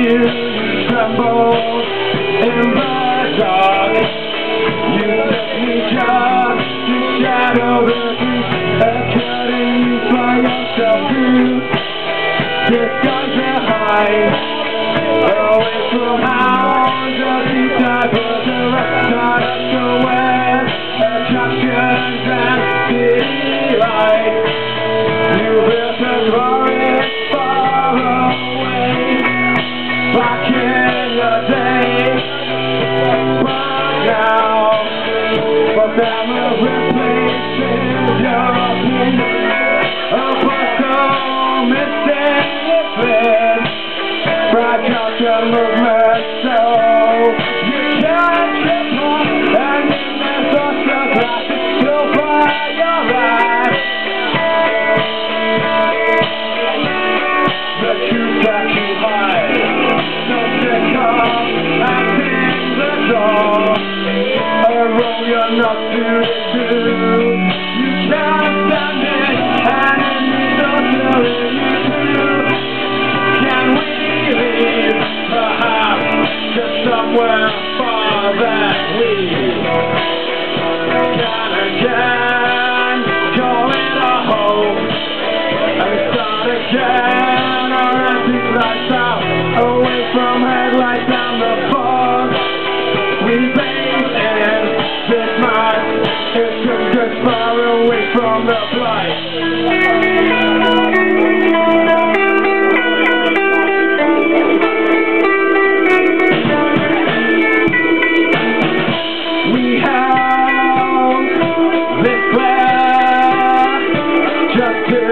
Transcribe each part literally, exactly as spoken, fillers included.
you, you trembled in the dark. You took me just to shadow the truth, and cutting you by yourself through disguise behind, away from hounds of these type of the rest not up to where attractions and city light. You built a forest far away back in the day, but now for them a replacing your opinion of what's so missing within. Fragile your movement, so you can't trip on, and in the thoughts of life still by your eyes. The truth that you hide, so sick of acting the door, a role you're not suited to. You can't stand it, and it means no telling you to. Can we leave, perhaps, to somewhere far that we can again call it a home and start again? Our empty lights out, away from headlights and the fog. We bathe in this mind, it took us far away from the blight. Just to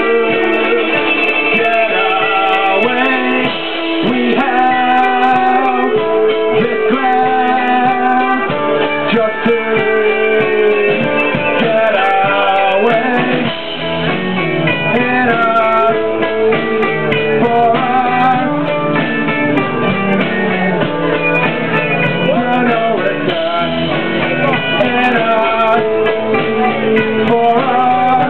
get away, we have this glare. Just to get away, in us, for us, to know it's us, in us, for us.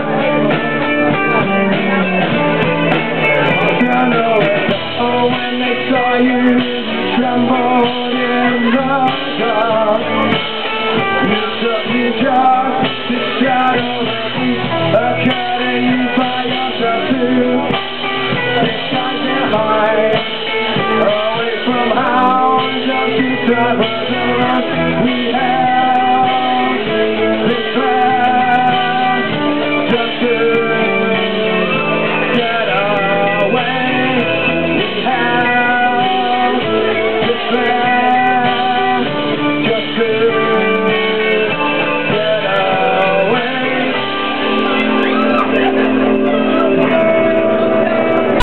Oh, when they saw you, you trembled in the dark. You took me just to shadow a curtain you by yourself too. Disguise behind, away from hounds of the